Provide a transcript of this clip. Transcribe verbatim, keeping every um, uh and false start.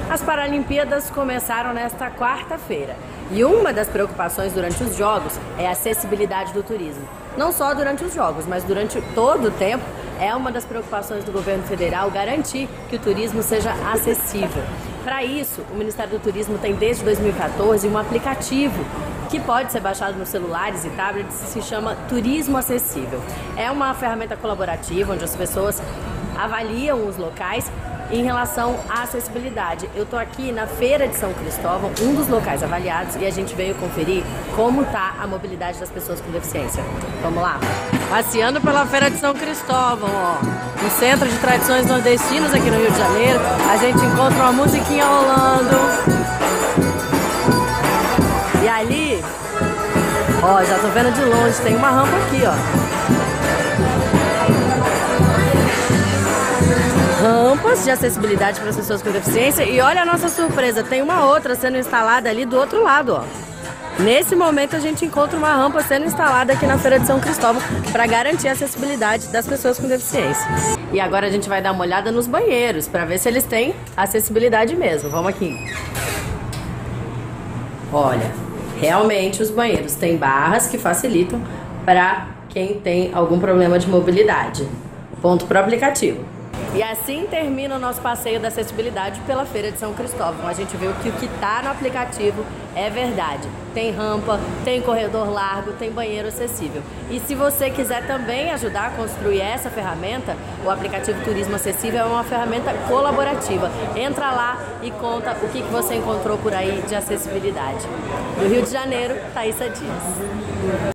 As Paralimpíadas começaram nesta quarta-feira e uma das preocupações durante os Jogos é a acessibilidade do turismo. Não só durante os Jogos, mas durante todo o tempo é uma das preocupações do governo federal garantir que o turismo seja acessível. Para isso, o Ministério do Turismo tem desde dois mil e quatorze um aplicativo que pode ser baixado nos celulares e tablets, se chama Turismo Acessível. É uma ferramenta colaborativa onde as pessoas avaliam os locais em relação à acessibilidade. Eu estou aqui na Feira de São Cristóvão, um dos locais avaliados, e a gente veio conferir como está a mobilidade das pessoas com deficiência. Vamos lá? Passeando pela Feira de São Cristóvão, ó, no Centro de Tradições Nordestinas aqui no Rio de Janeiro, a gente encontra uma musiquinha rolando. E ali, ó, já tô vendo de longe, tem uma rampa aqui, ó. Rampas de acessibilidade para as pessoas com deficiência. E olha a nossa surpresa, tem uma outra sendo instalada ali do outro lado, ó. Nesse momento a gente encontra uma rampa sendo instalada aqui na Feira de São Cristóvão para garantir a acessibilidade das pessoas com deficiência. E agora a gente vai dar uma olhada nos banheiros para ver se eles têm acessibilidade mesmo. Vamos aqui. Olha, realmente os banheiros têm barras que facilitam para quem tem algum problema de mobilidade. Ponto para o aplicativo. E assim termina o nosso passeio da acessibilidade pela Feira de São Cristóvão. A gente viu que o que está no aplicativo é verdade. Tem rampa, tem corredor largo, tem banheiro acessível. E se você quiser também ajudar a construir essa ferramenta, o aplicativo Turismo Acessível é uma ferramenta colaborativa. Entra lá e conta o que você encontrou por aí de acessibilidade. Do Rio de Janeiro, Thaísa Dias.